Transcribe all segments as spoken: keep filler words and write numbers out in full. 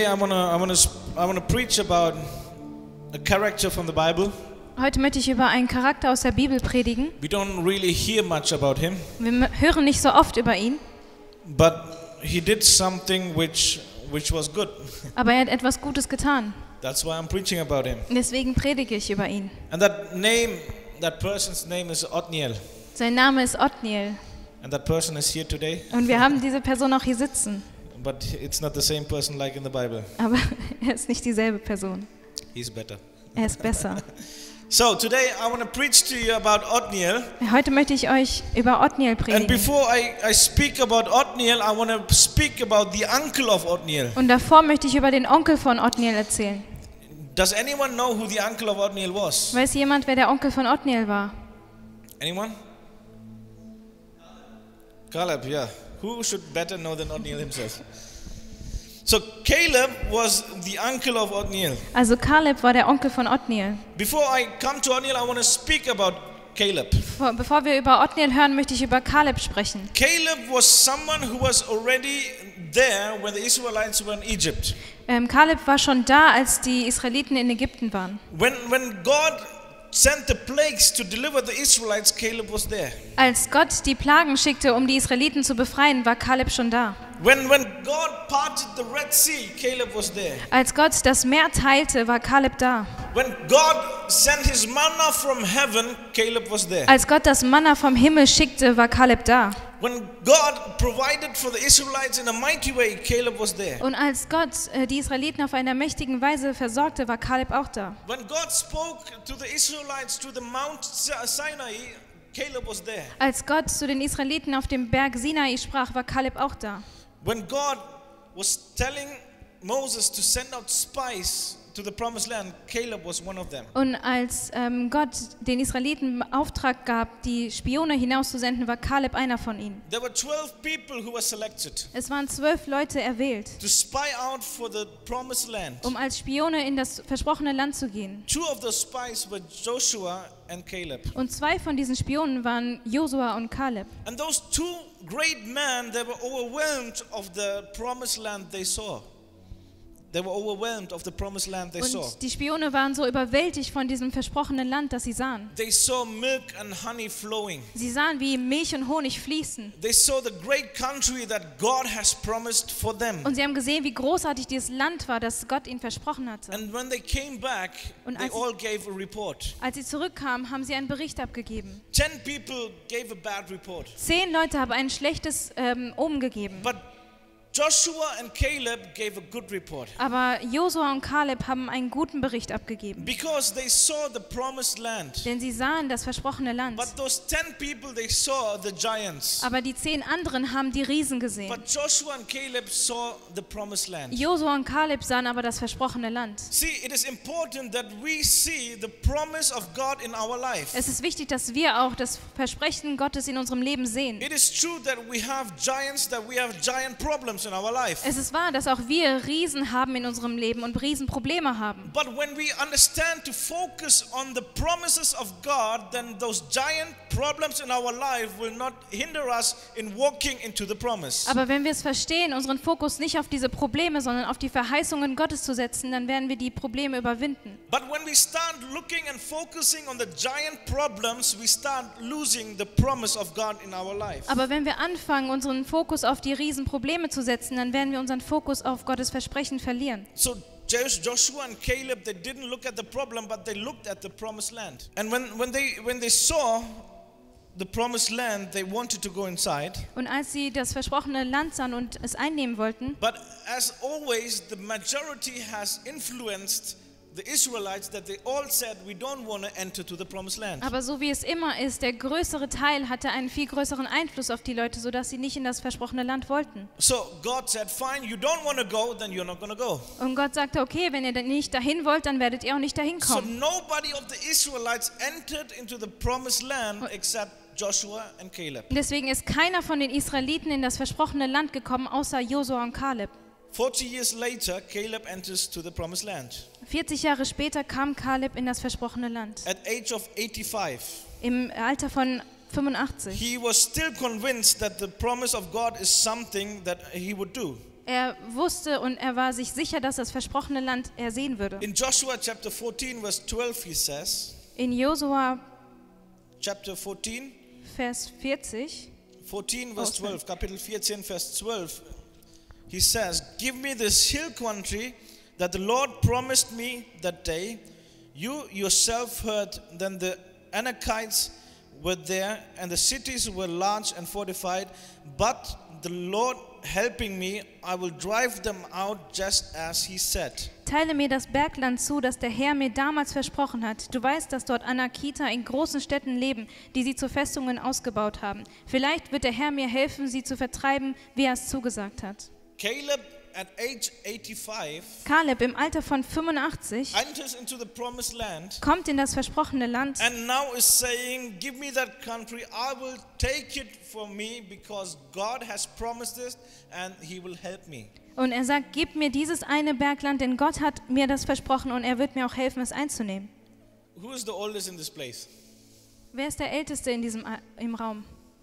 I wanna I wanna I wanna preach about a character from the Bible. Heute möchte ich über einen Charakter aus der Bibel predigen. We don't really hear much about him, Wir m- hören nicht so oft über ihn, but he did something which which was good. aber er hat etwas Gutes getan. That's why I'm preaching about him. Deswegen predige ich über ihn. And that name, that person's name is Othniel. Sein Name ist Othniel And that person is here today, und wir haben diese Person auch hier sitzen, but it's not the same person like in the Bible. aber er ist nicht dieselbe Person. He's better. Er ist besser. So today I want to preach to you about Othniel. Heute möchte ich euch über Othniel And predigen. before I, I speak about Othniel, I want to speak about the uncle of Othniel. Und davor möchte ich über den Onkel von Othniel erzählen. Does anyone know who the uncle of Othniel was? Weiß jemand, wer der Onkel von Othniel war? Anyone? Caleb, yeah. Who should better know than Othniel himself? So Caleb was the uncle of Othniel. Also Kaleb war der Onkel von Othniel. Before I come to Othniel, I want to speak about Caleb. Vor- Bevor wir über Othniel hören, möchte ich über Kaleb sprechen. Caleb was someone who was already there when the Israelites were in Egypt. Ähm, Kaleb war schon da, als die Israeliten in Ägypten waren. When, when God sent the plagues to deliver the Israelites, Caleb was there. Als Gott die Plagen schickte, um die Israeliten zu befreien, war Kaleb schon da. When, when God parted the Red Sea, Caleb was there. Als Gott das Meer teilte, war Kaleb da. When God sent his manna from heaven, Caleb was there. Als Gott das Manna vom Himmel schickte, war Kaleb da. When God provided for the Israelites in a mighty way, Caleb was there. Und als Gott äh, die Israeliten auf einer mächtigen Weise versorgte, war Kaleb auch da. When God spoke to the Israelites to the Mount Sinai, Caleb was there. Als Gott zu den Israeliten auf dem Berg Sinai sprach, war Kaleb auch da. When God was telling Moses to send out spies to the promised land, Caleb was one of them. Und als ähm, Gott den Israeliten Auftrag gab, die Spione hinauszusenden, war Kaleb einer von ihnen. There were twelve people who were selected Es waren zwölf Leute erwählt, to spy out for the promised land. um als Spione in das versprochene Land zu gehen. Two of those spies were Joshua and Caleb. Und zwei von diesen Spionen waren Josua und Kaleb. And those two great men, they were overwhelmed of the promised land they saw. They were overwhelmed of the promised land they saw. Und die Spione waren so überwältigt von diesem versprochenen Land, das sie sahen. They saw milk and honey flowing. Sie sahen, wie Milch und Honig fließen. They saw the great country that God has promised for them. Und sie haben gesehen, wie großartig dieses Land war, das Gott ihnen versprochen hatte. And when they came back, Und they als sie- all gave a report. Als sie zurückkamen, haben sie einen Bericht abgegeben. Ten people gave a bad report. Zehn Leute haben ein schlechtes ähm, Omen gegeben. But Joshua and Caleb gave a good report. Aber Josua und Kaleb haben einen guten Bericht abgegeben. Because they saw the promised land. Denn sie sahen das versprochene Land. But those ten people, they saw the giants. Aber die zehn anderen haben die Riesen gesehen. But Joshua and Caleb saw the promised land. Josua und Kaleb sahen aber das versprochene Land. See, it is important that we see the promise of God in our life. Es ist wichtig, dass wir auch das Versprechen Gottes in unserem Leben sehen. It is true that we have giants, that we have giant problems in our life. Es ist wahr, dass auch wir Riesen haben in unserem Leben und Riesenprobleme haben. But when we understand to focus on the promises of God, then those giant problems in our life will not hinder us in walking into the promise. Aber wenn wir es verstehen, unseren Fokus nicht auf diese Probleme, sondern auf die Verheißungen Gottes zu setzen, dann werden wir die Probleme überwinden. But when we start looking and focusing on the giant problems, we start losing the promise of God in our life. Aber wenn wir anfangen, unseren Fokus auf die Riesenprobleme zu setzen, dann werden wir unseren Fokus auf Gottes Versprechen verlieren. So Jos- Joshua and Caleb, they didn't look at the problem, but they looked at the promised land. And when, when they when they saw the promised land, they wanted to go inside. Und als sie das versprochene Land sahen und es einnehmen wollten, But as always, the majority has influenced the Israelites that they all said, we don't want to enter to the promised land. aber so wie es immer ist, der größere Teil hatte einen viel größeren Einfluss auf die Leute, sodass sie nicht in das versprochene Land wollten. So God said, fine, you don't want to go, then you're not going to go. Und Gott sagte, okay, wenn ihr denn nicht dahin wollt, dann werdet ihr auch nicht dahin So kommen. nobody of the Israelites entered into the promised land except Joshua and Caleb. Und deswegen ist keiner von den Israeliten in das versprochene Land gekommen, außer Josua und Kaleb. Forty years later, Caleb enters to the promised land. vierzig Jahre später kam Kaleb in das versprochene Land. At age of eighty-five, Im Alter von fünfundachtzig. he was still convinced that the promise of God is something that he would do. Er wusste und er war sich sicher, dass das versprochene Land er sehen würde. In Joshua chapter fourteen, verse twelve, he says, In Josua chapter fourteen, Vers vierzig, fourteen, verse Oh, sorry. twelve, Kapitel fourteen, Vers zwölf, he says, give me this hill country that the Lord promised me that day. You yourself heard then the Anakites were there, and the cities were large and fortified, but the Lord helping me, I will drive them out just as he said. Teile mir das Bergland zu, das der Herr mir damals versprochen hat. Du weißt, dass dort Anakiter in großen Städten leben, die sie zu Festungen ausgebaut haben. Vielleicht wird der Herr mir helfen, sie zu vertreiben, wie er es zugesagt hat. Caleb at age eighty-five Kaleb im Alter von fünfundachtzig enters into the promised land kommt in das versprochene Land and now is saying, give me that country, I will take it for me because God has promised this and he will help me. und er sagt, gib mir dieses eine Bergland, denn Gott hat mir das versprochen und er wird mir auch helfen, es einzunehmen. Who is the oldest in this place? Wer ist der Älteste in diesem A- im Raum?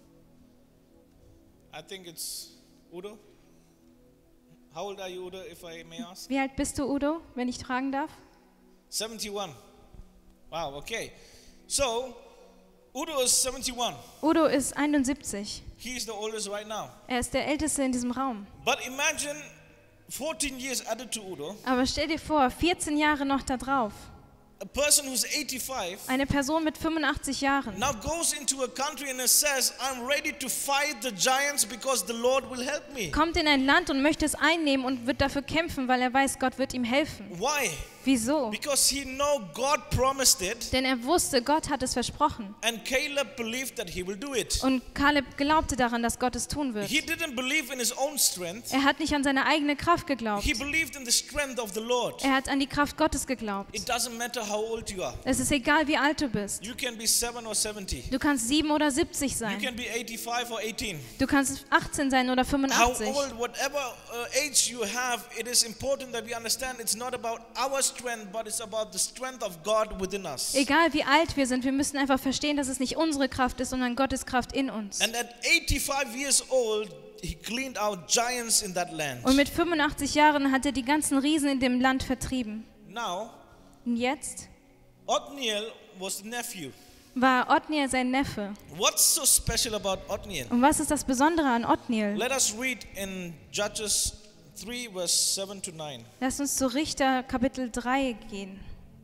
I think it's Udo. How old are you, Udo, if I may ask? Wie alt bist du, Udo, wenn ich fragen darf? seventy-one. Wow, okay. So, Udo is seventy-one. Udo ist einundsiebzig. He is the oldest right now. Er ist der Älteste in diesem Raum. But imagine fourteen years added to Udo, Aber stell dir vor, vierzehn Jahre noch da drauf. a person who's eighty-five Eine Person mit fünfundachtzig Jahren now goes into a country and it says, I'm ready to fight the giants because the Lord will help me. kommt in ein Land und möchte es einnehmen und wird dafür kämpfen, weil er weiß, Gott wird ihm helfen. Why? Wieso? Because he know God promised it Denn er wusste, Gott hat es versprochen. and Caleb believed that he will do it. Und Kaleb glaubte daran, dass Gott es tun wird. He didn't believe in his own strength. Er hat nicht an seine eigene Kraft geglaubt. He believed in the strength of the Lord. Er hat an die Kraft Gottes geglaubt. It doesn't matter how old you are. Es ist egal, wie alt du bist. You can be seven or seventy. Du kannst sieben oder siebzig You sein. can be eighty-five or eighteen. Du kannst achtzehn sein oder How fünfundachtzig. old, whatever uh, age you have, it is important that we understand it's not about our strength, but it's about the strength of God within us. Egal, wie alt wir sind, wir müssen einfach verstehen, dass es nicht unsere Kraft ist, sondern Gottes Kraft in uns. And at eighty-five years old, he cleaned out giants in that land. Und mit fünfundachtzig Jahren hat er die ganzen Riesen in dem Land vertrieben. Now, Und jetzt Othniel was the nephew. war Othniel sein Neffe. What's so special about Othniel? Und was ist das Besondere an Othniel? Let us read in Judges three, verse seven to nine. Lass uns zu Richter Kapitel drei gehen,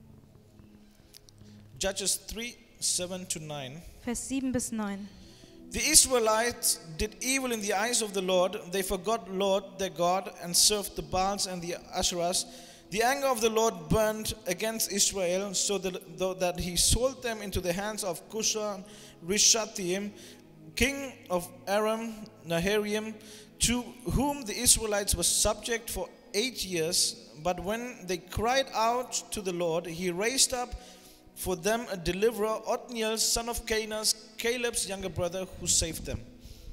Judges three, seven to nine. Vers sieben bis neun. The Israelites did evil in the eyes of the Lord. They forgot Lord their God and served the Baals and the Asherahs. The anger of the Lord burned against Israel, so that, though that he sold them into the hands of Cushan Rishathaim, king of Aram Naharaim, to whom the Israelites were subject for eight years. But when they cried out to the Lord, he raised up for them a deliverer, Othniel, son of Kenaz, Caleb's younger brother, who saved them.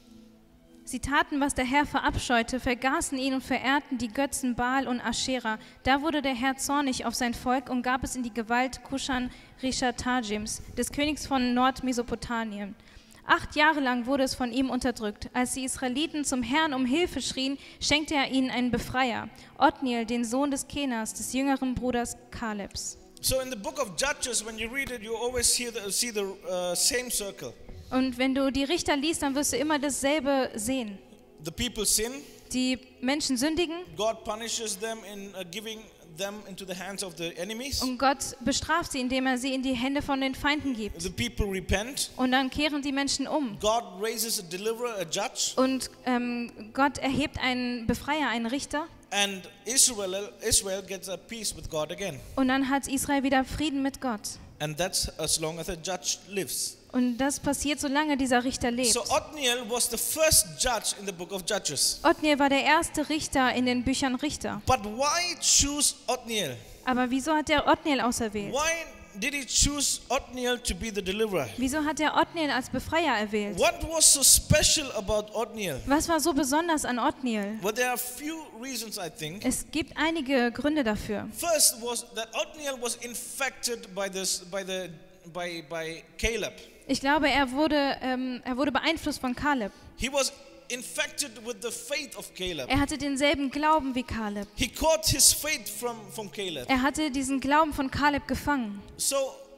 Sie taten, was der Herr verabscheute, vergaßen ihn und verehrten die Götzen Baal und Aschera. Da wurde der Herr zornig auf sein Volk und gab es in die Gewalt Kushan Rishathajims, des Königs von Nordmesopotamien. Acht Jahre lang wurde es von ihm unterdrückt. Als die Israeliten zum Herrn um Hilfe schrien, schenkte er ihnen einen Befreier, Othniel, den Sohn des Kenas, des jüngeren Bruders Kalebs. So in the book of Judges, when you read it, you always hear the, see the uh, same circle. Und wenn du die Richter liest, dann wirst du immer dasselbe sehen. The people sin, Die Menschen sündigen God punishes them in uh, giving them into the hands of the enemies. und Gott bestraft sie, indem er sie in die Hände von den Feinden gibt. The people repent. Und dann kehren die Menschen um. God raises a deliverer, a judge, Und ähm, Gott erhebt einen Befreier, einen Richter. and Israel, Israel gets a peace with God again. Und dann hat Israel wieder Frieden mit Gott. And that's as long as a judge lives. Und das passiert, solange dieser Richter lebt. So Othniel was the first judge in the book of Judges. Othniel war der erste Richter in den Büchern Richter. But why choose Othniel? Aber wieso hat er Othniel auserwählt? Why did he choose Othniel to be the deliverer? Wieso hat er Othniel als Befreier erwählt? What was so special about Othniel? Was war so besonders an Othniel? Well, there are a few reasons, I think. Es gibt einige Gründe dafür. First was that Othniel was infected by this, by the, by by Caleb. Ich glaube, er wurde, ähm, er wurde beeinflusst von Kaleb. He was infected with the faith of Caleb. Er hatte denselben Glauben wie Kaleb. He caught his faith from, from Caleb. Er hatte diesen Glauben von Kaleb gefangen. So,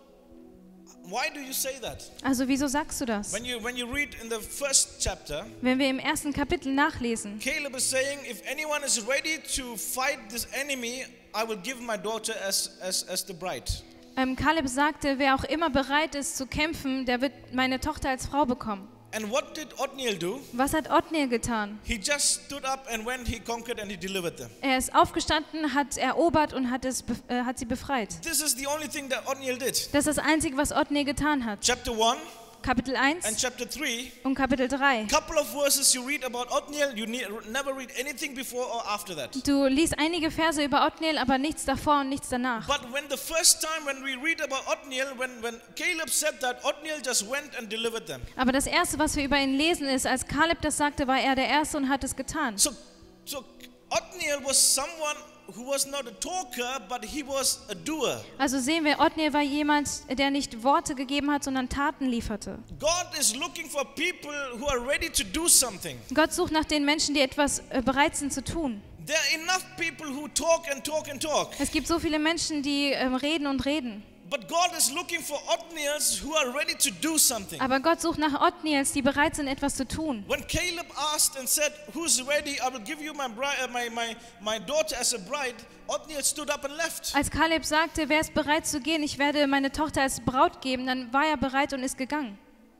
why do you say that? Also wieso sagst du das? When you when you read in the first chapter, Wenn wir im ersten Kapitel nachlesen, Caleb is saying, if anyone is ready to fight this enemy, I will give my daughter as as as the bride. ähm, Kaleb sagte, wer auch immer bereit ist zu kämpfen, der wird meine Tochter als Frau bekommen. And what did Othniel do? Was hat Othniel getan? He just stood up and went, he conquered and he delivered them. Er ist aufgestanden, hat erobert und hat, es, bef- äh, hat sie befreit. This is the only thing that Othniel did. Das ist das Einzige, was Othniel getan hat. Chapter one Kapitel and eins chapter three, und Kapitel drei. couple of verses you read about Othniel, you ne- never read anything before or after that. Du liest einige Verse über Othniel, aber nichts davor und nichts danach. But when the first time when we read about Othniel, when, when Caleb said that, Othniel just went and delivered them. Aber das Erste, was wir über ihn lesen, ist, als Kaleb das sagte, war er der Erste und hat es getan. So, so Othniel was someone who was not a talker, but he was a doer. Also sehen wir, Othniel war jemand, der nicht Worte gegeben hat, sondern Taten lieferte. God is looking for people who are ready to do something. Gott sucht nach den Menschen, die etwas äh, bereit sind zu tun. There are enough people who talk and talk and talk. Es gibt so viele Menschen, die ähm, reden und reden. But God is looking for Othniels who are ready to do something. Aber Gott sucht nach Othniels, die bereit sind, etwas zu tun. When Caleb asked and said, "Who's ready? I will give you my bride, uh, my, my my daughter as a bride," Othniel stood up and left. Als Kaleb sagte, wer ist bereit zu gehen, ich werde meine Tochter als Braut geben, dann war er bereit und ist gegangen.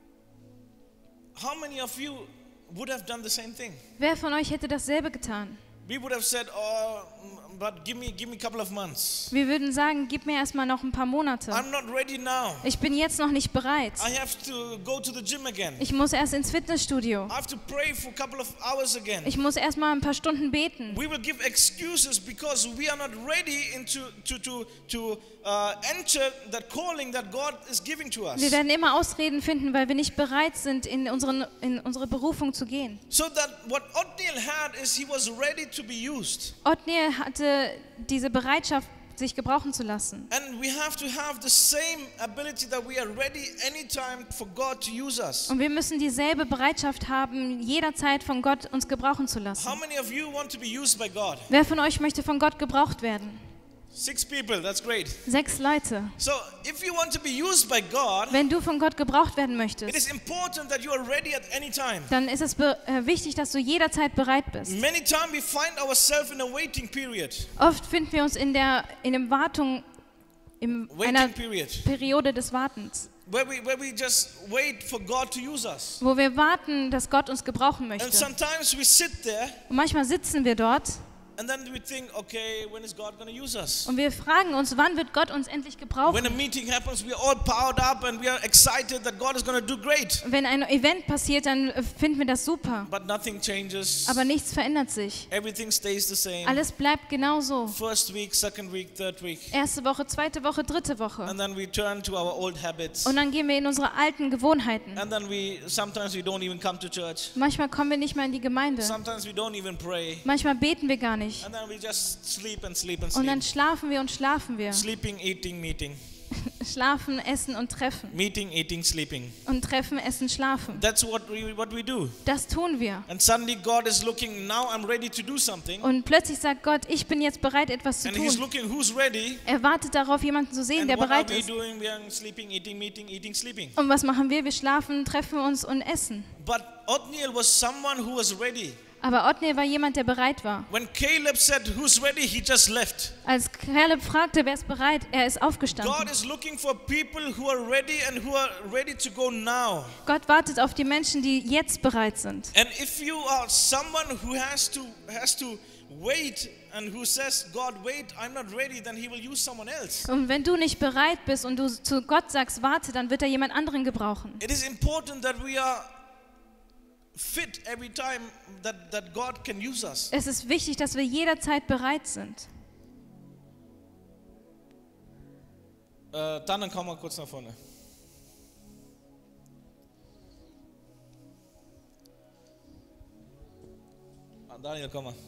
How many of you would have done the same thing? Wer von euch hätte dasselbe getan? We would have said, "Oh, but give me give me a couple of months. Wir würden sagen, gib mir erstmal noch ein paar Monate. I'm not ready now. Ich bin jetzt noch nicht bereit. I have to go to the gym again. Ich muss erst ins Fitnessstudio. I have to pray for a couple of hours again." Ich muss erst mal ein paar Stunden beten. We will give excuses because we are not ready into to to to uh, enter that calling that God is giving to us. Wir werden immer Ausreden finden, weil wir nicht bereit sind, in, unseren, in unsere Berufung zu gehen. So that what Othniel had is he was ready to be used. Othniel hatte diese Bereitschaft, sich gebrauchen zu lassen. And we have to have the same ability that we are ready anytime for God to use us. Und wir müssen dieselbe Bereitschaft haben, jederzeit von Gott uns gebrauchen zu lassen. How many of you want to be used by God? Wer von euch möchte von Gott gebraucht werden? Six people, that's great. Sechs Leute. So if you want to be used by God, Wenn du von Gott gebraucht werden it möchtest, is important that you are ready at any time. dann ist es be- äh, wichtig, dass du jederzeit bereit bist. Many times we find ourselves in a waiting period. Oft finden wir uns in der in einem Wartung, in einer Waiting period. Periode des Wartens, Where we, where we just wait for God to use us. wo wir warten, dass Gott uns gebrauchen And möchte. sometimes we sit there Und manchmal sitzen wir dort and then we think, okay, when is God going to use us? und wir fragen uns, wann wird Gott uns endlich When gebrauchen? a meeting happens, we are all powered up and we are excited that God is going to do great. Wenn ein Event passiert, dann äh, finden wir das super. But nothing changes. Aber nichts verändert sich. Everything stays the same. Alles bleibt genauso. First week, second week, third week. Erste Woche, zweite Woche, dritte Woche. And then we turn to our old habits. Und dann gehen wir in unsere alten Gewohnheiten. And then we, sometimes we don't even come to church. Manchmal kommen wir nicht mal in die Gemeinde. Sometimes we don't even pray. Manchmal beten wir gar nicht. And then we just sleep and sleep and Und dann sleep. schlafen wir und schlafen wir. Sleeping, eating, meeting. Schlafen, essen und treffen. Meeting, eating, sleeping. Und treffen, essen, schlafen. That's what we, what we do. Das tun wir. And suddenly God is looking, now I'm ready to do something. Und plötzlich sagt Gott, ich bin jetzt bereit, etwas zu And He's tun. looking, who's ready? Er wartet darauf, jemanden zu sehen, And der what are bereit we ist. doing? We are sleeping, eating, meeting, eating, sleeping. Und was machen wir? Wir schlafen, treffen uns und essen. But Othniel was someone who was ready. Aber Othniel war jemand, der bereit war. When Caleb said, who's ready? He just left. Als Kaleb fragte, wer ist bereit, er ist God aufgestanden. is looking for people who are ready and who are ready to go now. Gott wartet auf die Menschen, die jetzt bereit sind. And if you are someone who has to has to wait and who says, God, wait, I'm not ready, then He will use someone else. Und wenn du nicht bereit bist und du zu Gott sagst, warte, dann wird er jemand anderen gebrauchen. It is important that we are fit every time that, that God can use us. Es ist wichtig, dass wir jederzeit bereit sind. Äh, dann komm mal kurz nach vorne. Ah, Daniel, komm mal.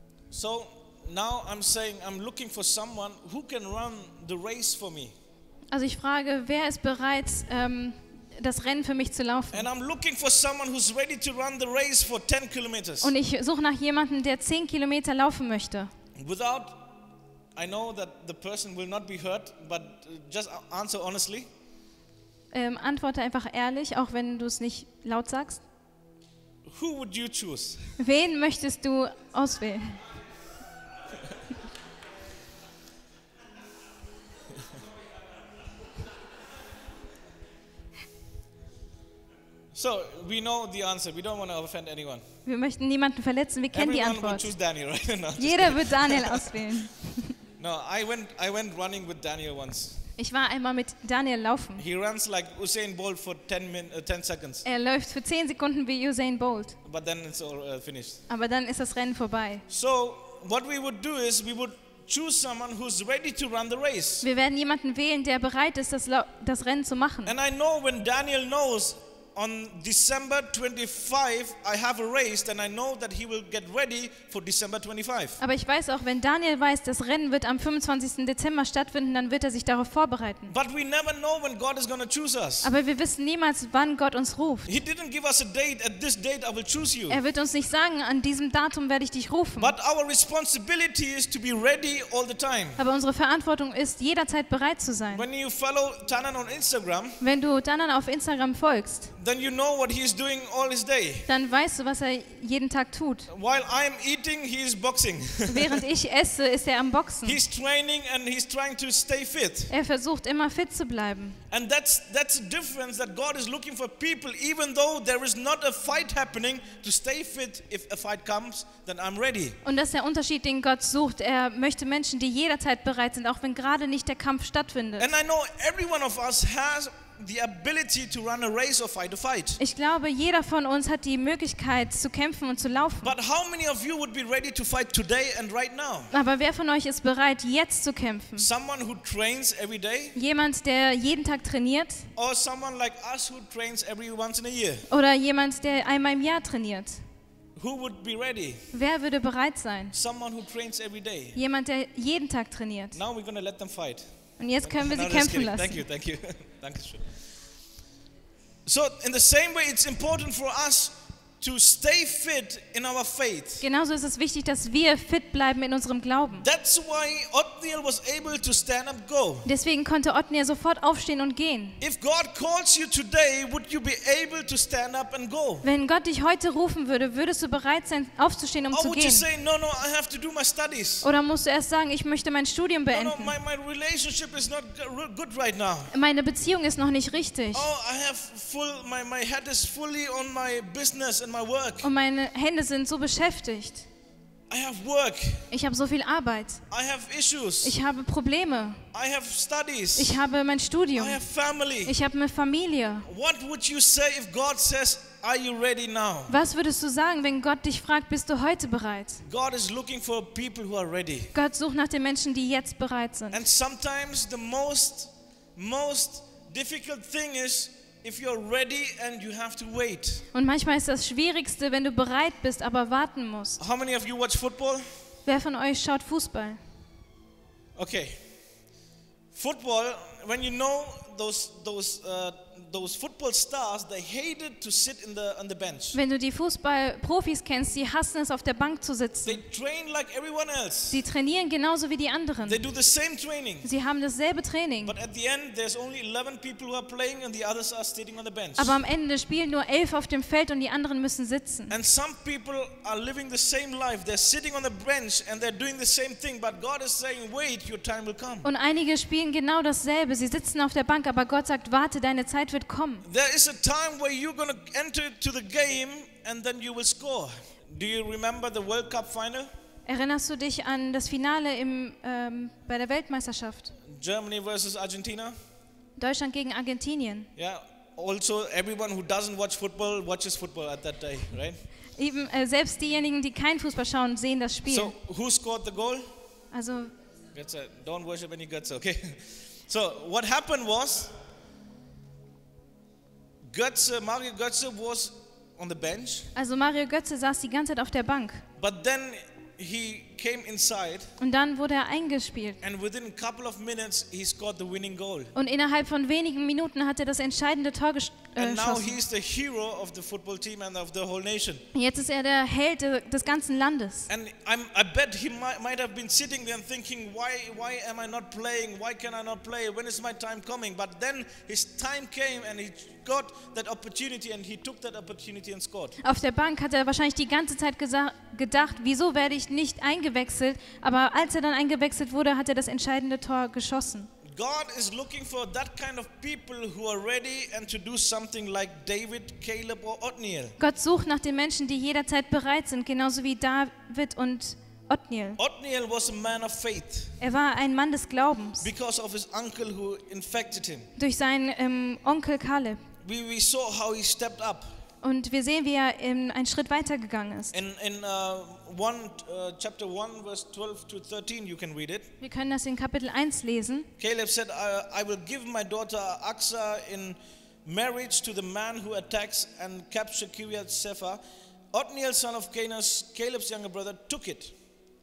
So now I'm saying I'm looking for someone who can run the race for me. Also ich frage, wer ist bereit, ähm, das Rennen für mich zu laufen? And I'm looking for someone who's ready to run the race for ten kilometers. Und ich suche nach jemandem, der zehn Kilometer laufen möchte. Without, I know that the person will not be hurt, but just answer honestly. Ähm, antworte einfach ehrlich, auch wenn du es nicht laut sagst. Who would you choose? Wen möchtest du auswählen? So, we know the answer. We don't want to offend anyone. Wir möchten niemanden verletzen, wir kennen die Everyone would Antwort. choose Daniel, right? No, just Jeder kidding. wird Daniel auswählen. No, I went, I went running with Daniel once. Ich war einmal mit Daniel laufen. He runs like Usain Bolt for ten, min, uh, ten seconds, Er läuft für zehn Sekunden wie Usain Bolt, but then it's all uh, finished. aber dann ist das Rennen vorbei. So, what we would do is we would choose someone who's ready to run the race. Wir werden jemanden wählen, der bereit ist, das, Lau- das Rennen zu machen. And I know when Daniel knows on December twenty-fifth I have a race, then I know that he will get ready for December twenty-fifth. Aber ich weiß auch, wenn Daniel weiß, das Rennen wird am fünfundzwanzigsten Dezember stattfinden, dann wird er sich darauf vorbereiten. But we never know when God is going to choose us. Aber wir wissen niemals, wann Gott uns ruft. He didn't give us a date. At this date I will choose you. Er wird uns nicht sagen, an diesem Datum werde ich dich rufen. But our responsibility is to be ready all the time. Aber unsere Verantwortung ist, jederzeit bereit zu sein. When you follow Tanan on Instagram, Wenn du Danan auf Instagram folgst, then you know what he's doing all his day. dann weißt du, was er jeden Tag tut. While I'm eating, he is boxing. Während ich esse, ist er am Boxen. He's training and he's trying to stay fit. Er versucht immer fit zu bleiben. And that's that's the difference, that God is looking for people, even though there is not a fight happening, to stay fit. If a fight comes, then I'm ready. Und das ist der Unterschied, den Gott sucht. Er möchte Menschen, die jederzeit bereit sind, auch wenn gerade nicht der Kampf stattfindet. And I know every one of us has the ability to run a race or fight a fight. Ich glaube, jeder von uns hat die Möglichkeit zu kämpfen und zu laufen. But how many of you would be ready to fight today and right now? Aber wer von euch ist bereit, jetzt zu kämpfen? Someone who trains every day, Jemand, der jeden Tag trainiert or someone like us who trains every once in a year? oder jemand, der einmal im Jahr trainiert? Who would be ready? Wer würde bereit sein? Someone who trains every day. Jemand, der jeden Tag trainiert. Now we're going to let them fight. Und jetzt können wir No, sie just kämpfen kidding. Thank you, lassen. thank you. Dankeschön. So, in the same way, it's important for us to stay fit in our faith. Genauso ist es wichtig, dass wir fit bleiben in unserem Glauben. That's why Othniel was able to stand up, go. Deswegen konnte Othniel sofort aufstehen und gehen. If God calls you today, would you be able to stand up and go? Wenn Gott dich heute rufen würde, würdest du bereit sein, aufzustehen, um Or zu would you gehen? say, no, no, I have to do my studies. Oder musst du erst sagen, ich möchte mein Studium No, no, beenden? my, my relationship is not g- good right now. Meine Beziehung ist noch nicht richtig. Oh, I have full, my, my head is fully on my business and my work. Und meine Hände sind so beschäftigt. I have work. Ich habe so viel Arbeit. I have issues. Ich habe Probleme. I have studies. Ich habe mein Studium. I have family. Ich habe eine Familie. What would you say if God says, are you ready now? Was würdest du sagen, wenn Gott dich fragt, bist du heute bereit? God is looking for people who are ready. Gott sucht nach den Menschen, die jetzt bereit sind. And sometimes the most, most difficult thing is if you're ready and you have to wait. Und manchmal ist das Schwierigste, wenn du bereit bist, aber warten musst. How many of you watch football? Wer von euch schaut Fußball? Okay. Football, when you know those those uh, those football stars, they hated to sit in the on the bench. Wenn du die Fußballprofis kennst, die hassen es, auf der Bank zu They sitzen. train like everyone else. Sie trainieren genauso wie die They anderen. do the same training. Sie haben dasselbe Training. But at the end, there's only eleven people who are playing and the others are sitting on the bench. Aber am Ende spielen nur elf auf dem Feld und die anderen müssen sitzen. And some people are living the same life. They're sitting on the bench and they're doing the same thing. But God is saying, wait, your time will come. Und einige spielen genau dasselbe. Sie sitzen auf der Bank, aber Gott sagt, warte, deine Zeit wird kommen. There is a time where you're going to enter to the game and then you will score. Do you remember the World Cup final? Erinnerst du dich an das Finale im, ähm, bei der Weltmeisterschaft? Germany versus Argentina? Deutschland gegen Argentinien. Yeah. Also, everyone who doesn't watch football watches football at that day, right? Eben, äh, selbst diejenigen, die kein Fußball schauen, sehen das Spiel. So, who scored the goal? Also, Götze. Don't worship any Götze, okay? So, what happened was, Götze, Mario Götze was on the bench, also Mario Götze saß die ganze Zeit auf der Bank. but then he came inside, Und dann wurde er eingespielt. and within a couple of minutes, he scored the winning goal. Und innerhalb von wenigen Minuten hat er das entscheidende Tor gesch- äh, And now geschossen. he's the hero of the football team and of the whole nation. Jetzt ist er der Held de- des ganzen Landes. And I'm, I bet he might, might have been sitting there and thinking, why, why am I not playing? Why can I not play? When is my time coming? But then his time came and he got that opportunity and he took that opportunity and scored. Auf der Bank hat er wahrscheinlich die ganze Zeit gesa- gedacht, wieso werde ich nicht eingewechselt? Aber als er dann eingewechselt wurde, hat er das entscheidende Tor geschossen. God is looking for that kind of people who are ready and to do something like David, Caleb or Othniel. Gott sucht nach den Menschen, die jederzeit bereit sind, genauso wie David und Othniel. Othniel was a man of faith Er war ein Mann des Glaubens because of his uncle who infected him. durch seinen ähm, Onkel Kaleb. We, we saw how he stepped up. Und wir sehen, wie er ähm, einen Schritt weitergegangen ist. In, in uh, one, uh, chapter one, verse twelve to thirteen, you can read it. Wir können das in Kapitel eins lesen. Caleb said, I, I will give my daughter Aksa in marriage to the man who attacks and captures Kiriath Sefer. Othniel, son of Kenaz, Caleb's younger brother, took it.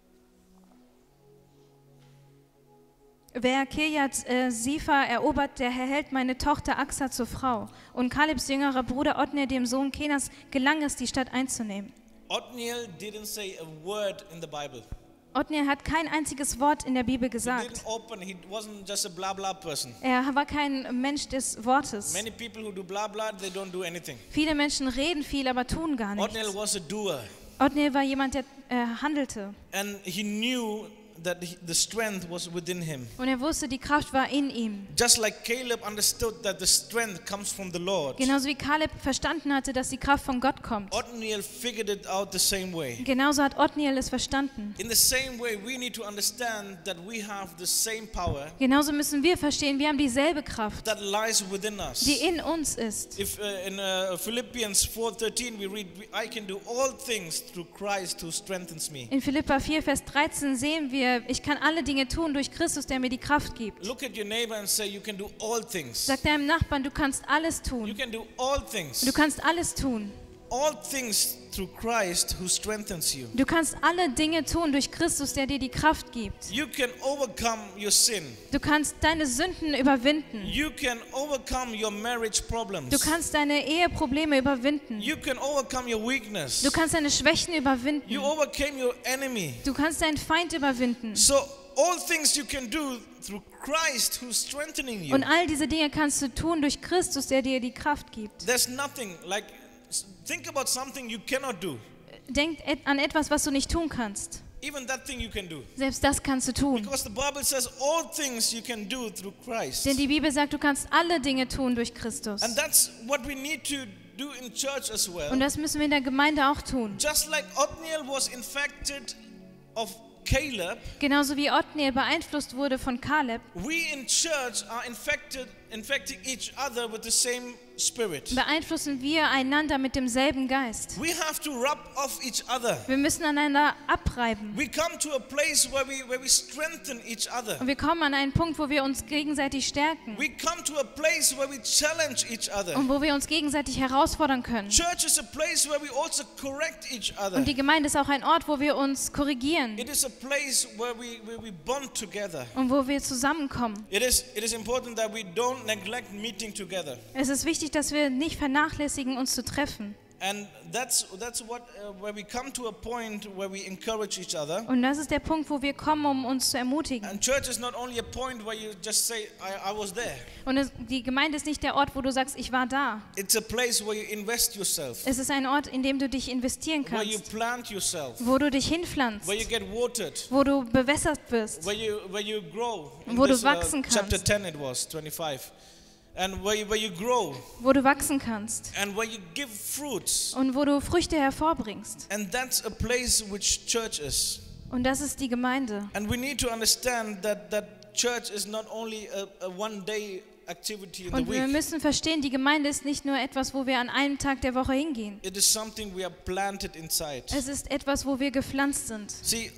Wer Kirjat äh, Sifa erobert, der erhält meine Tochter Aksa zur Frau. Und Kalebs jüngerer Bruder Othniel, dem Sohn Kenas, gelang es, die Stadt einzunehmen. Othniel didn't say a word in the Bible. Othniel hat kein einziges Wort in der Bibel He gesagt. didn't open, he wasn't just a blah blah person. Er war kein Mensch des Wortes. Many people who do blah blah, they don't do anything. Viele Menschen reden viel, aber tun gar Othniel nichts. was a doer. Othniel war jemand, der äh, handelte. And he knew that he- the strength was within him. Und er wusste, die Kraft war in ihm. Just like Caleb understood that the strength comes from the Lord, Genauso wie Kaleb verstanden hatte, dass die Kraft von Gott kommt. Othniel figured it out the same way. Genauso hat Othniel es verstanden. In the same way, we need to understand that we have the same power Genauso müssen wir verstehen, wir haben dieselbe Kraft, that lies within us. die in uns ist. If uh, in uh, Philippians four thirteen we read, I can do all things through Christ who strengthens me. In Philipper vier, Vers dreizehn sehen wir, ich kann alle Dinge tun durch Christus, der mir die Kraft gibt. Look at your neighbor and say, you can do all things. Sag deinem Nachbarn, du kannst alles You tun. can do all things. Du kannst alles tun. All things through Christ who strengthens you. Du kannst alle Dinge tun durch Christus, der dir die Kraft gibt. You can overcome your sin. Du kannst deine Sünden überwinden. You can overcome your marriage problems. Du kannst deine Eheprobleme überwinden. You can overcome your weakness. Du kannst deine Schwächen überwinden. You overcame your enemy. Du kannst deinen Feind überwinden. So all things you can do through Christ who's strengthening you. Und all diese Dinge kannst du tun durch Christus, der dir die Kraft gibt. There's nothing like think about something you cannot do. Denk et- an etwas, was du nicht tun kannst. Even that thing you can do. Selbst das kannst du tun. Because the Bible says all things you can do through Christ. Denn die Bibel sagt, du kannst alle Dinge tun durch Christus. And that's what we need to do in church as well. Und das müssen wir in der Gemeinde auch tun. Just like Othniel was infected of Caleb, Genauso wie Othniel beeinflusst wurde von Kaleb, we in church are infected, infecting each other with the same spirit. beeinflussen wir einander mit demselben Geist. We have to rub off each other. Wir müssen aneinander abreiben. We come to a place where we where we strengthen each other. Und wir kommen an einen Punkt, wo wir uns gegenseitig stärken. We come to a place where we challenge each other. Und wo wir uns gegenseitig herausfordern können. Church is a place where we also correct each other. Und die Gemeinde ist auch ein Ort, wo wir uns korrigieren. It is a place where we where we bond together. Und wo wir zusammenkommen. It is it is important that we don't neglect meeting together. Es ist wichtig, dass wir nicht vernachlässigen, uns zu treffen. And that's that's what uh, where we come to a point where we encourage each other. Und das ist der Punkt, wo wir kommen, um uns zu ermutigen. And church is not only a point where you just say I, I was there. Und es, die Gemeinde ist nicht der Ort, wo du sagst, ich war da. It's a place where you invest yourself, Es ist ein Ort, in dem du dich investieren where you kannst, plant yourself, wo du dich hinpflanzt, where you get watered, wo du bewässert wirst, where you where you grow. In Wo du this, uh, wachsen chapter kannst. ten it was twenty-five, and where you, where you grow wo du wachsen kannst and where you give fruits. und wo du Früchte hervorbringst. And that's a place which church is. Und das ist die Gemeinde. And we need to understand that that church is not only a, a one day activity in the Und wir week. müssen verstehen, die Gemeinde ist nicht nur etwas, wo wir an einem Tag der Woche hingehen. It is something we are planted inside. Es ist etwas, wo wir gepflanzt sind. See,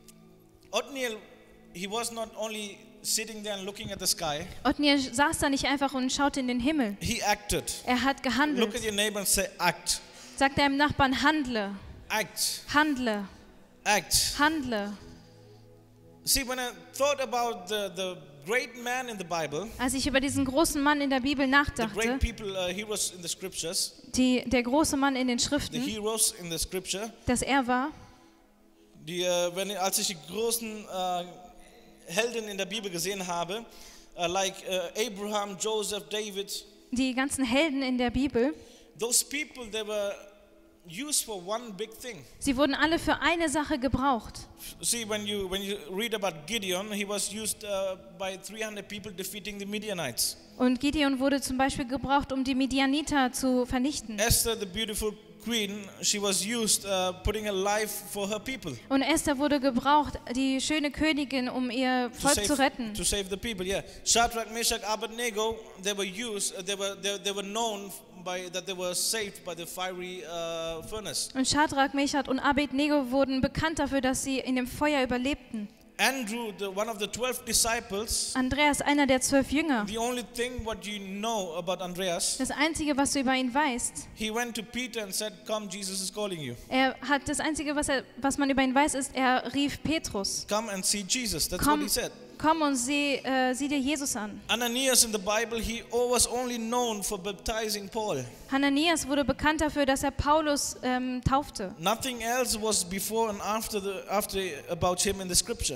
Othniel, he was not only sitting there and looking at the sky, Othniel saß da nicht einfach und schaute in den Himmel. he acted. Er hat Look at gehandelt. your neighbor and say, act. Sag deinem Nachbarn, handle, Act. handle. Act. handle. See, when I thought about the, the great man in the Bible, Als ich über diesen großen Mann in der Bibel the nachdachte, great people, uh, heroes in the scriptures, die, der große Mann in den the Schriften, heroes in the scripture, dass er war, die, uh, wenn, als ich die großen uh, Helden in der Bibel gesehen habe, uh, like uh, Abraham, Joseph, David, die ganzen Helden in der Bibel, those people, they were used for one big thing. sie wurden alle für eine Sache gebraucht. See, when you when you read about Gideon, he was used uh, by three hundred people defeating the Midianites. Und Gideon wurde zum Beispiel gebraucht, um die Midianiter zu vernichten. Esther, the beautiful queen, she was used uh, putting her life for her people. Und Esther wurde gebraucht, die schöne Königin, um ihr To Volk save, zu retten. to save the people, yeah. Shadrach, Meshach, Abednego, they were used, uh, they were they, they were known by that they were saved by the fiery uh, furnace. Und Schadrach, Meshach und Abednego wurden bekannt dafür, dass sie in dem Feuer überlebten. Andrew, the, one of the twelve disciples, Andreas, einer der zwölf Jünger. the only thing what you know about Andreas, Das Einzige, was du über ihn weißt, he went to Peter and said, "Come, Jesus is calling you. er hat das Einzige, was, er, was man über ihn weiß, ist, er rief Petrus. Come and see Jesus." That's Komm, what he said. komm und sieh, äh, sieh dir Jesus an. Ananias in the Bible, he was only known for baptizing Paul. Hananias wurde bekannt dafür, dass er Paulus ähm, taufte. Nothing else was before and after the after about him in the scripture.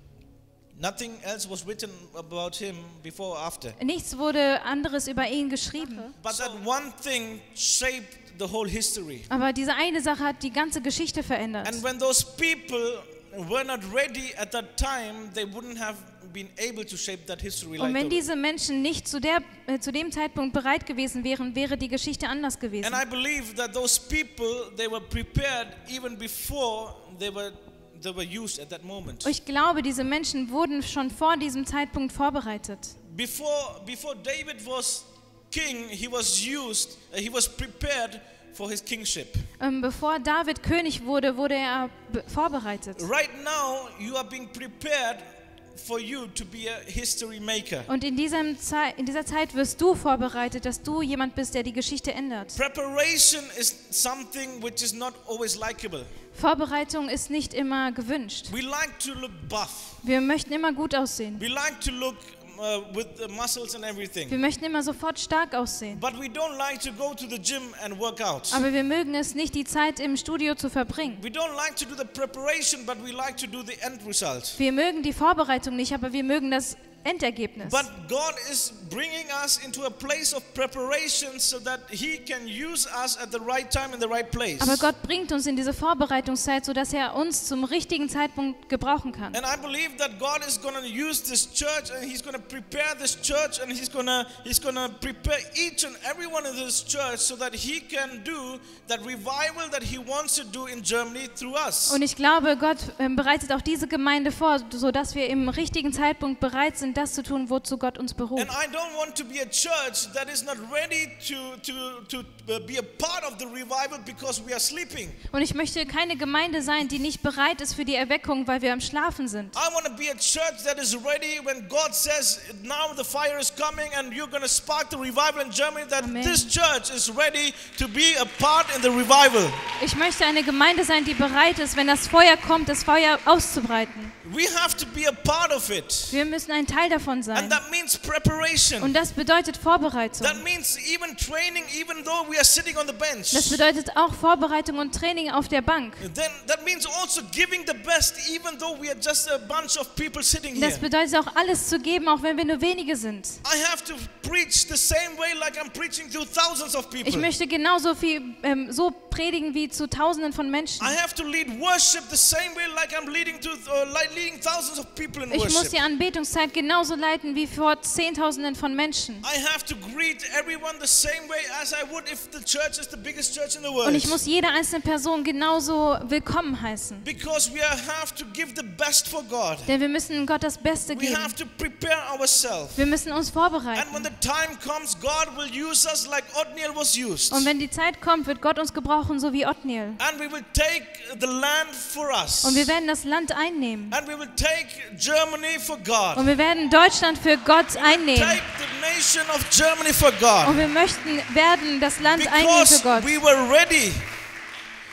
Nothing else was written about him before or after. Nichts wurde anderes über ihn geschrieben. But that one thing shaped the whole history. Aber diese eine Sache hat die ganze Geschichte verändert. And when those people were not ready at that time, they wouldn't have been able to shape that history Und like wenn that. diese Menschen nicht zu, der, äh, zu dem Zeitpunkt bereit gewesen wären, wäre die Geschichte anders gewesen. And I believe that those people, they were prepared even before they were they were used at that moment. Und ich glaube, diese Menschen wurden schon vor diesem Zeitpunkt vorbereitet. Before before David was king, he was used, uh, he was prepared for his kingship. Ähm, bevor David König wurde, wurde er be- vorbereitet. Right now, you are being prepared for you to be a history maker. Und in, diesem Zei- in dieser Zeit wirst du vorbereitet, dass du jemand bist, der die Geschichte ändert. Preparation is something which is not always likable. Vorbereitung ist nicht immer gewünscht. We like to look buff. Wir möchten immer gut aussehen. We like to look uh, with the muscles and everything. Wir möchten immer sofort stark aussehen. But we don't like to go to the gym and work out. Aber wir mögen es nicht, die Zeit im Studio zu verbringen. We don't like to do the preparation, but we like to do the end result. Wir mögen die Vorbereitung nicht, aber wir mögen das Endergebnis. But God is bringing us into a place of preparation so that He can use us at the right time in the right place. Aber Gott bringt uns in diese Vorbereitungszeit, sodass er uns zum richtigen Zeitpunkt gebrauchen kann. And I believe that God is going to use this church, and He's going to prepare this church, and He's going to He's going to prepare each and every one in this church so that He can do that revival that He wants to do in Germany through us. Und ich glaube, Gott ähm, bereitet auch diese Gemeinde vor, sodass wir im richtigen Zeitpunkt bereit sind, das zu tun, wozu Gott uns beruft. And I don't want to be a church that is not ready to to to uh, be a part of the revival because we are sleeping. Und ich möchte keine Gemeinde sein, die nicht bereit ist für die Erweckung, weil wir am Schlafen sind. I want to be a church that is ready when God says, now the fire is coming and you're going to spark the revival in Germany, that Amen. this church is ready to be a part in the revival. Ich möchte eine Gemeinde sein, die bereit ist, wenn das Feuer kommt, das Feuer auszubreiten. We have to be a part of it. Wir müssen ein Teil davon sein. And that means preparation. Und das bedeutet Vorbereitung. That means even training, even though we are sitting on the bench. Das bedeutet auch Vorbereitung und Training auf der Bank. Then that means also giving the best, even though we are just a bunch of people sitting here. Das bedeutet auch alles zu geben, auch wenn wir nur wenige sind. I have to preach the same way like I'm preaching to thousands of people. Ich möchte genauso viel ähm, so predigen wie zu Tausenden von Menschen. I have to lead worship the same way like I'm leading to uh, like leading thousands of people in Ich muss worship. die Anbetungszeit genauso leiten wie vor Zehntausenden von Menschen. I have to greet everyone the same way as I would if the church is the biggest church in the world. Und ich muss jede einzelne Person genauso willkommen heißen. Because we have to give the best for God. Denn wir müssen Gott das Beste We geben. have to prepare ourselves. Wir müssen uns And vorbereiten. when the time comes, God will use us like Othniel was used. Und wenn die Zeit kommt, wird Gott uns gebrauchen, so wie Othniel. And we will take the land for us. Und wir werden das Land einnehmen. And we will take Germany for God. Und wir werden Deutschland für Gott einnehmen. Take the nation of Germany for God. Und wir möchten werden das Land einnehmen für Because Gott. we were ready.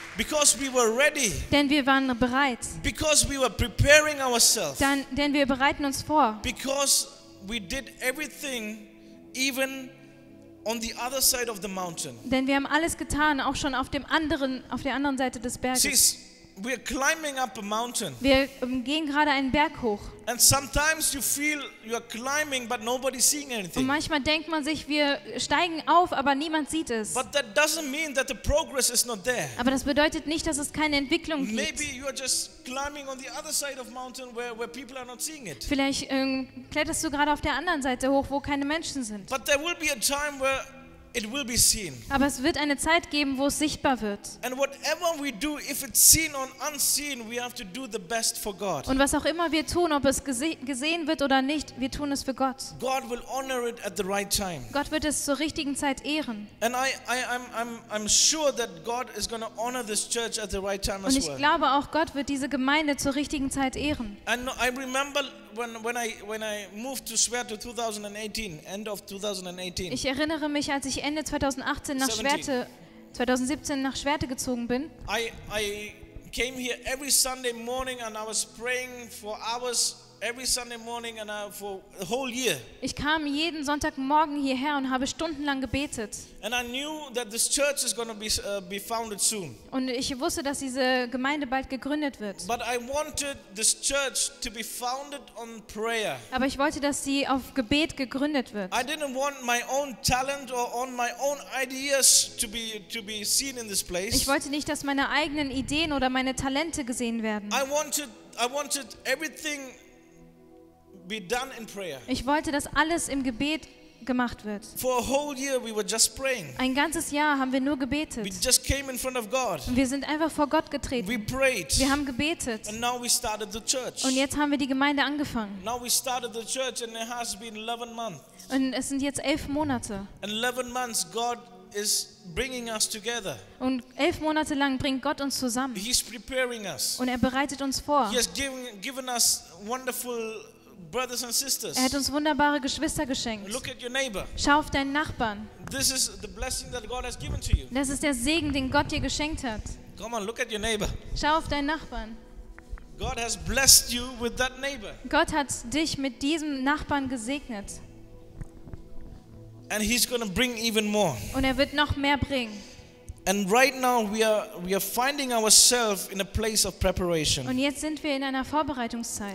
Because we were ready. Denn wir waren bereit. Because we were preparing ourselves. Dann, denn wir bereiten uns vor. Because we did everything even on the other side of the mountain. Denn wir haben alles getan, auch schon auf dem anderen, auf der anderen Seite des Berges. See, we're climbing up a mountain. Wir ähm, gehen gerade einen Berg hoch. And sometimes you feel you're climbing but nobody's seeing Und anything. manchmal denkt man sich, wir steigen auf, aber niemand sieht es. But that doesn't mean that the progress is not there. Aber das bedeutet nicht, dass es keine Entwicklung gibt. Maybe you're just climbing on the other side of mountain where, where people are not seeing it. Vielleicht ähm, kletterst du gerade auf der anderen Seite hoch, wo keine Menschen sind. But there will be a time where it will be seen. Aber es wird eine Zeit geben, wo es sichtbar wird. And whatever we do, if it's seen or unseen, we have to do the best for God. Und was auch immer wir tun, ob es gese gesehen wird oder nicht, wir tun es für Gott. God will honor it at the right time. Gott wird es zur richtigen Zeit ehren. And I, I, I'm, I'm, I'm sure that God is going to honor this church at the right time Und as ich well. glaube auch, Gott wird diese Gemeinde zur richtigen Zeit ehren. And I remember when, when, I, when I moved to Schwerte twenty eighteen, end of twenty eighteen. Ich erinnere mich, als ich Ende zweitausendachtzehn nach Schwerte, zweitausendsiebzehn nach Schwerte gezogen bin. I, I came here every Sunday morning and I was praying for hours every Sunday morning and I, for a whole year. Ich kam jeden Sonntagmorgen hierher und habe stundenlang gebetet. And I knew that this church is going to be, uh, be founded soon. Und ich wusste, dass diese Gemeinde bald gegründet wird. But I wanted this church to be founded on prayer. Aber ich wollte, dass sie auf Gebet gegründet wird. I didn't want my own talent or on my own ideas to be, to be seen in this place. Ich wollte nicht, dass meine eigenen Ideen oder meine Talente gesehen werden. I wanted, I wanted everything be done in prayer. Ich wollte, dass alles im Gebet gemacht wird. For a whole year we were just praying. Ein ganzes Jahr haben wir nur We gebetet. just came in front of God. Und wir sind einfach vor Gott We getreten. prayed. Wir haben gebetet. And now we started the church. Und jetzt haben wir die Gemeinde angefangen. Now we started the church and it has been eleven months. Und es sind jetzt elf Monate. And eleven months God is bringing us together. Und elf Monate lang bringt Gott uns zusammen. He's preparing us. Und er bereitet uns vor. He has given, given us wonderful brothers and sisters. Er hat uns wunderbare Geschwister geschenkt. Look at your neighbor. Schau auf deinen Nachbarn. This is the blessing that God has given to you. Das ist der Segen, den Gott dir geschenkt hat. Come on, look at your neighbor. Schau auf deinen Nachbarn. God has blessed you with that neighbor. Gott hat dich mit diesem Nachbarn gesegnet. And he's going to bring even more. Und er wird noch mehr bringen. And right now we are we are finding ourselves in a place of preparation. Und jetzt sind wir in einer Vorbereitungszeit.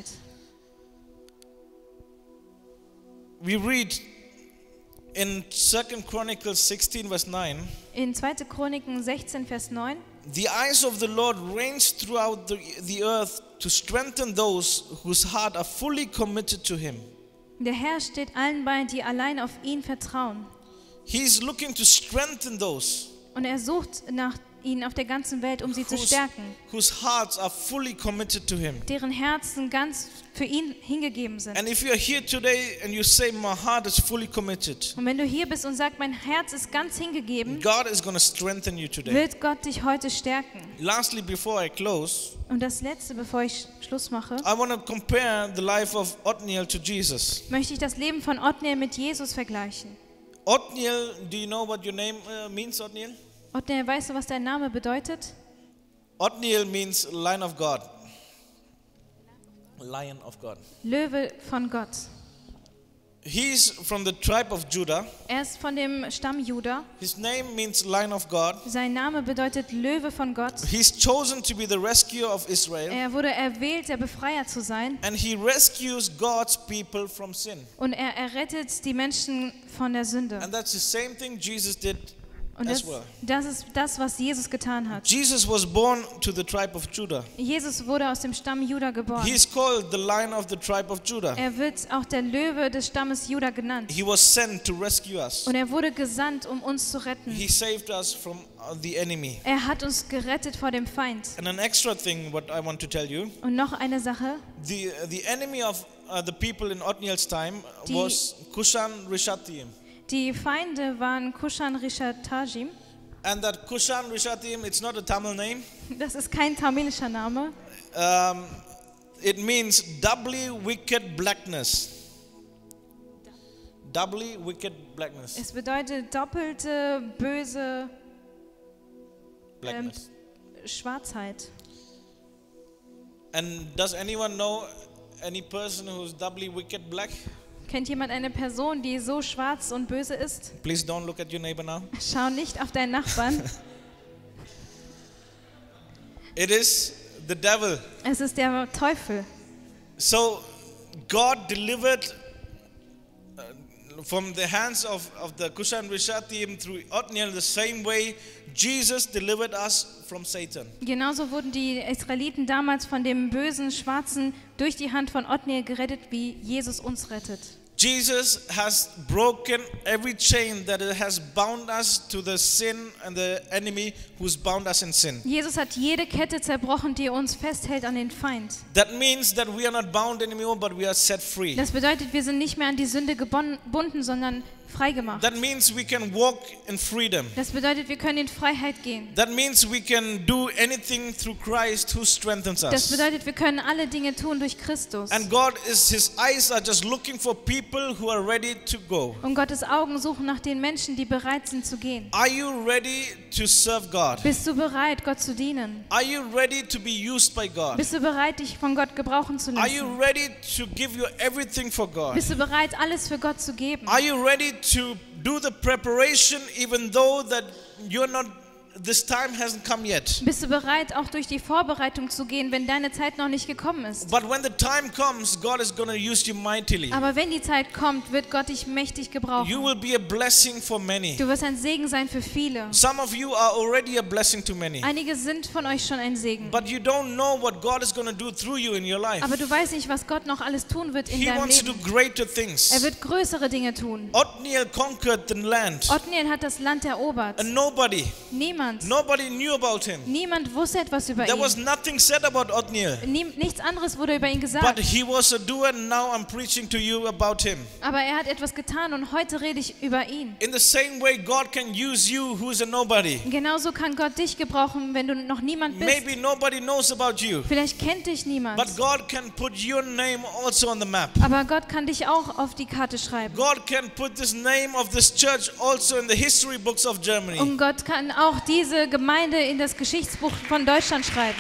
We read in Second Chronicles sixteen verse nine, In zweite Chroniken sechzehn, Vers neun. the eyes of the Lord range throughout the, the earth to strengthen those whose heart are fully committed to him. Der Herr steht allen bei, die allein auf ihn vertrauen. He's looking to strengthen those Und er sucht nach ihnen auf der ganzen Welt, um sie zu whose, stärken, whose hearts are fully committed to him. deren Herzen ganz für ihn hingegeben sind. And if you're here today and you say my heart is fully committed, Und wenn du hier bist und sagst, mein Herz ist ganz hingegeben, God is going to strengthen you today. wird Gott dich heute stärken. Lastly, before I close, Und das Letzte, bevor ich Schluss mache, I want to compare the life of Othniel to Jesus. möchte ich das Leben von Othniel mit Jesus vergleichen. Othniel, do you know what your name uh, means, Othniel? Othniel, weißt du, was dein Name bedeutet? Othniel means Lion of God. Lion of God. Löwe von Gott. He's from the tribe of Judah. Er ist von dem Stamm Juda. His name means Lion of God. Sein Name bedeutet Löwe von Gott. He's chosen to be the rescuer of Israel. Er wurde erwählt, der Befreier zu sein. And he rescues God's people from sin. Und er errettet die Menschen von der Sünde. And that's the same thing Jesus did Und as das, well. das ist das, was Jesus getan hat. Jesus was born to the tribe of Judah. Jesus wurde aus dem Stamm Juda geboren. He is called the Lion of the tribe of Judah. Er wird auch der Löwe des Stammes Juda genannt. He was sent to rescue us. Und er wurde gesandt, um uns zu retten. He saved us from uh, the enemy. Er hat uns gerettet vor dem Feind. And an extra thing what I want to tell you, Und noch eine Sache. the the enemy of uh, the people in Othniel's time Die- was Kushan Rishathaim. Die Feinde waren Kushan Rishathaim. And that Kushan Rishathaim, it's not a Tamil name. Das ist kein tamilischer Name. Um, it means doubly wicked blackness. Doubly wicked blackness. Es bedeutet doppelte, böse, Blackness. Schwarzheit. And does anyone know any person who's doubly wicked black? Kennt jemand eine Person, die so schwarz und böse ist? Please don't look at your neighbor now. Schau nicht auf deinen Nachbarn. It is the devil. Es ist der Teufel. So God delivered uh, from the hands of, of the Kushan Rishathaim through Othniel the same way Jesus delivered us from Satan. Genauso wurden die Israeliten damals von dem bösen Schwarzen durch die Hand von Othniel gerettet, wie Jesus uns rettet. Jesus has broken every chain that has bound us to the sin and the enemy who's bound us in sin. Jesus hat jede Kette zerbrochen, die uns festhält an den Feind. That means that we are not bound anymore, but we are set free. Das bedeutet, wir sind nicht mehr an die Sünde gebunden, sondern freigemacht. That means we can walk in freedom. Das bedeutet, wir können in Freiheit gehen. That means we can do anything through Christ who strengthens Das us. bedeutet, wir können alle Dinge tun durch Christus. And God is, His eyes are just looking for people who are ready to go. Und Gottes Augen suchen nach den Menschen, die bereit sind zu gehen. Are you ready to serve God? Bist du bereit, Gott zu dienen? Are you ready to be used by God? Bist du bereit, dich von Gott gebrauchen zu Are you lassen? ready to give your everything for God? Bist du bereit, alles für Gott zu geben? Are you ready to do the preparation even though that you're not, this time hasn't come yet? Bist du bereit, auch durch die Vorbereitung zu gehen, wenn deine Zeit noch nicht gekommen ist? But when the time comes, God is going to use you mightily. Aber wenn die Zeit kommt, wird Gott dich mächtig You gebrauchen. will be a blessing for many. Du wirst ein Segen sein für viele. Some of you are already a blessing to many. Einige sind von euch schon ein Segen. But you don't know what God is going to do through you in your life. Aber du weißt nicht, was Gott noch alles tun wird in He deinem wants to do Leben. greater things. Er wird größere Dinge tun. Othniel conquered the land. Othniel hat das Land erobert. And nobody, Niemand, nobody knew about him. niemand wusste etwas über There was ihn. nothing said about Othniel. Nie, nichts anderes wurde über ihn But gesagt. he was a doer, and now I'm preaching to you about him. Aber er hat etwas getan und heute rede ich über ihn. In the same way, God can use you who's a nobody. Genauso kann Gott dich gebrauchen, wenn du noch niemand bist. Maybe nobody knows about you. Vielleicht kennt dich niemand. But God can put your name also on the map. Aber Gott kann dich auch auf die Karte schreiben. God can put this name of this church also in the history books of Germany. Und Gott kann auch diese Gemeinde in das Geschichtsbuch von Deutschland schreiben.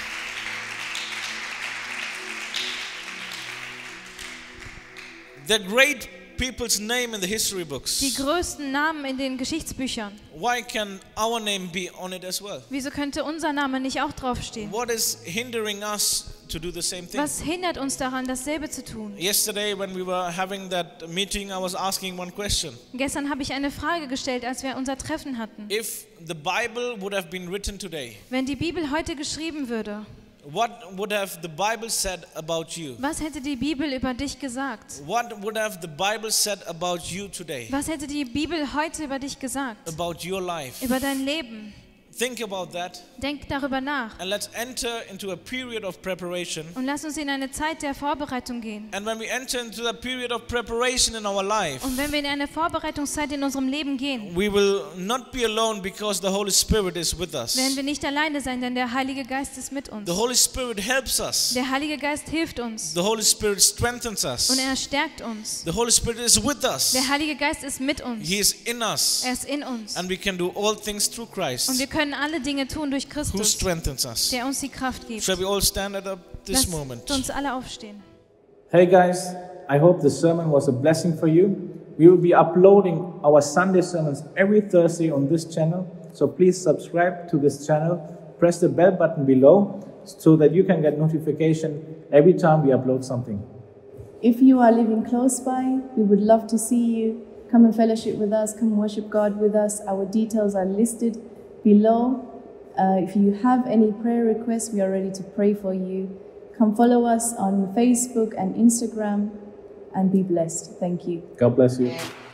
The great people's name in the history books. Die größten Namen in den Geschichtsbüchern. Why can our name be on it as well? Wieso könnte unser Name nicht auch draufstehen? What is hindering us to do the same thing? Was hindert uns daran, dasselbe zu tun? Yesterday when we were having that meeting, I was asking one question. Gestern habe ich eine Frage gestellt, als wir unser Treffen hatten. If the Bible would have been written today, Wenn die Bibel heute geschrieben würde, what would have the Bible said about you? was hätte die Bibel über dich gesagt? What would have the Bible said about you today? Was hätte die Bibel heute über dich gesagt? About your life? Über dein Leben? Think about that Denk darüber nach. and let's enter into a period of preparation. Und lass uns in eine Zeit der Vorbereitung gehen. And when we enter into the period of preparation in our life, Und wenn wir in eine Vorbereitungszeit in unserem Leben gehen, we will not be alone because the Holy Spirit is with us. werden wir nicht alleine sein, denn der Heilige Geist ist mit uns. The Holy Spirit helps us. Der Heilige Geist hilft uns The Holy Spirit strengthens us. und er stärkt uns. The Holy Spirit is with us. Der Heilige Geist ist mit uns. He is in us. Er ist in uns. And we can do all things through Und Christ wir können alle Dinge tun durch who Christus, strengthens us. der uns die Kraft gibt. Shall we all stand at up this Lasst moment? uns alle aufstehen. Hey guys, I hope the sermon was a blessing for you. We will be uploading our Sunday sermons every Thursday on this channel. So please subscribe to this channel. Press the bell button below so that you can get notification every time we upload something. If you are living close by, we would love to see you. Come and fellowship with us, come worship God with us. Our details are listed below. Uh, if you have any prayer requests, we are ready to pray for you. Come follow us on Facebook and Instagram and be blessed. Thank you. God bless you.